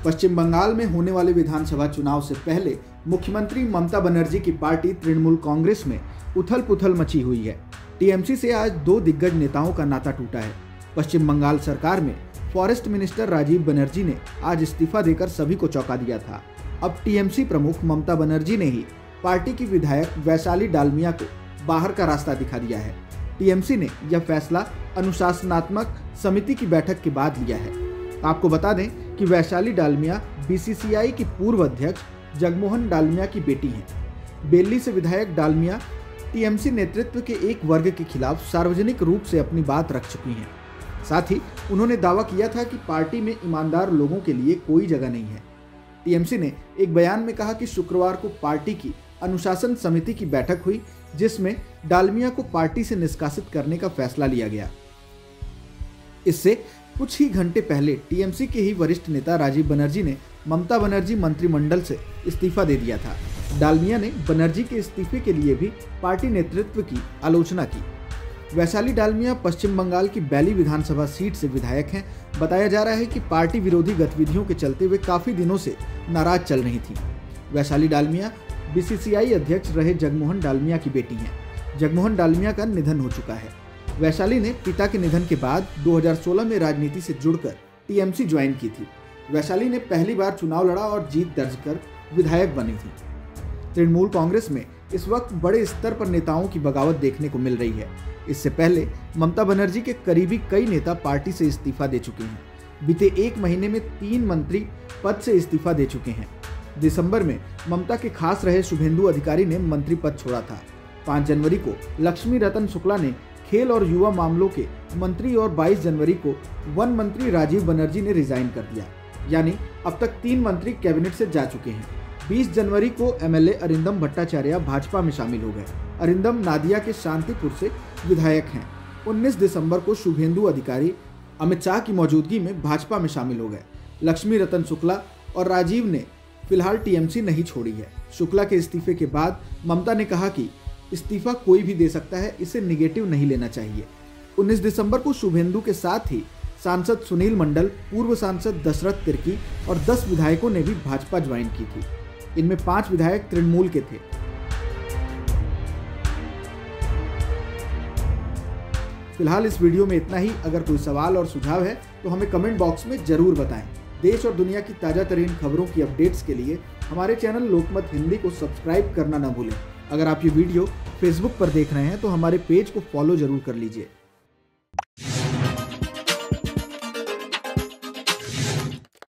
पश्चिम बंगाल में होने वाले विधानसभा चुनाव से पहले मुख्यमंत्री ममता बनर्जी की पार्टी तृणमूल कांग्रेस में उथल पुथल मची हुई है। टीएमसी से आज दो दिग्गज नेताओं का नाता टूटा है। पश्चिम बंगाल सरकार में फॉरेस्ट मिनिस्टर राजीव बनर्जी ने आज इस्तीफा देकर सभी को चौंका दिया था। अब टीएमसी प्रमुख ममता बनर्जी ने ही पार्टी की विधायक वैशाली डालमिया को बाहर का रास्ता दिखा दिया है। टीएमसी ने यह फैसला अनुशासनात्मक समिति की बैठक के बाद लिया है। आपको बता दें कि वैशाली डालमिया बीसीसीआई की पूर्व अध्यक्ष जगमोहन डालमिया की बेटी हैं। बेल्ली से विधायक डालमिया टीएमसी नेतृत्व के एक वर्ग के खिलाफ सार्वजनिक रूप से अपनी बात रख चुकी हैं। साथ ही उन्होंने दावा किया था कि पार्टी में ईमानदार लोगों के लिए कोई जगह नहीं है। टीएमसी ने एक बयान में कहा कि शुक्रवार को पार्टी की अनुशासन समिति की बैठक हुई, जिसमें डालमिया को पार्टी से निष्कासित करने का फैसला लिया गया। इससे कुछ ही घंटे पहले टीएमसी के ही वरिष्ठ नेता राजीव बनर्जी ने ममता बनर्जी मंत्रिमंडल से इस्तीफा दे दिया था। डालमिया ने बनर्जी के इस्तीफे के लिए भी पार्टी नेतृत्व की आलोचना की। वैशाली डालमिया पश्चिम बंगाल की बैली विधानसभा सीट से विधायक हैं। बताया जा रहा है कि पार्टी विरोधी गतिविधियों के चलते वे काफी दिनों से नाराज चल रही थी। वैशाली डालमिया बीसीसीआई अध्यक्ष रहे जगमोहन डालमिया की बेटी हैं। जगमोहन डालमिया का निधन हो चुका है। वैशाली ने पिता के निधन के बाद 2016 में राजनीति से जुड़कर टीएमसी ज्वाइन की थी। वैशाली ने पहली बार चुनाव लड़ा और जीत दर्ज कर विधायक बनी थी। तृणमूल कांग्रेस में इस वक्त बड़े स्तर पर नेताओं की बगावत देखने को मिल रही है। इससे पहले ममता बनर्जी के करीबी कई नेता पार्टी से इस्तीफा दे चुके हैं। बीते एक महीने में 3 मंत्री पद से इस्तीफा दे चुके हैं। दिसंबर में ममता के खास रहे शुभेंदु अधिकारी ने मंत्री पद छोड़ा था। 5 जनवरी को लक्ष्मी रतन शुक्ला ने खेल और युवा मामलों के मंत्री और 22 जनवरी को वन मंत्री राजीव बनर्जी ने रिजाइन कर दिया। यानी अब तक 3 मंत्री कैबिनेट से जा चुके हैं। 20 जनवरी को एमएलए अरिंदम भट्टाचार्य भाजपा में शामिल हो गए। अरिंदम नादिया के शांतिपुर से विधायक हैं। 19 दिसंबर को शुभेंदु अधिकारी अमित शाह की मौजूदगी में भाजपा में शामिल हो गए। लक्ष्मी रतन शुक्ला और राजीव ने फिलहाल टीएमसी नहीं छोड़ी है। शुक्ला के इस्तीफे के बाद ममता ने कहा कि इस्तीफा कोई भी दे सकता है, इसे निगेटिव नहीं लेना चाहिए। 19 दिसंबर को शुभेंदु के साथ ही सांसद सुनील मंडल, पूर्व सांसद दशरथ तिर्की और 10 विधायकों ने भी भाजपा ज्वाइन की थी। इनमें 5 विधायक तृणमूल के थे। फिलहाल इस वीडियो में इतना ही। अगर कोई सवाल और सुझाव है तो हमें कमेंट बॉक्स में जरूर बताएं। देश और दुनिया की ताजा तरीन खबरों की अपडेट्स के लिए हमारे चैनल लोकमत हिंदी को सब्सक्राइब करना न भूलें। अगर आप ये वीडियो फेसबुक पर देख रहे हैं तो हमारे पेज को फॉलो जरूर कर लीजिए।